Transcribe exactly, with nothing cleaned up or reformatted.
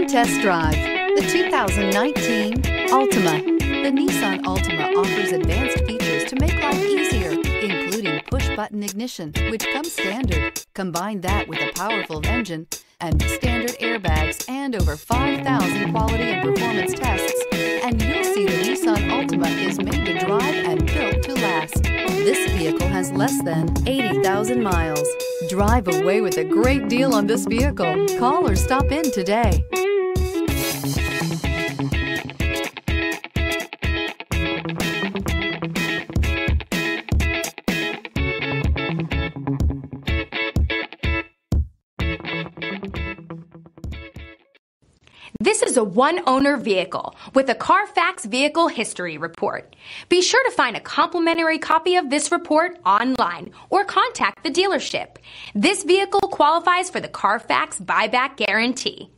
test drive the two thousand nineteen Altima. The Nissan Altima offers advanced features to make life easier, including push-button ignition, which comes standard. Combine that with a powerful engine and standard airbags and over five thousand quality and performance tests, and you'll see the Nissan Altima is made to drive and built to last. This vehicle has less than eighty thousand miles. Drive away with a great deal on this vehicle. Call or stop in today. This is a one-owner vehicle with a Carfax Vehicle History Report. Be sure to find a complimentary copy of this report online or contact the dealership. This vehicle qualifies for the Carfax Buyback Guarantee.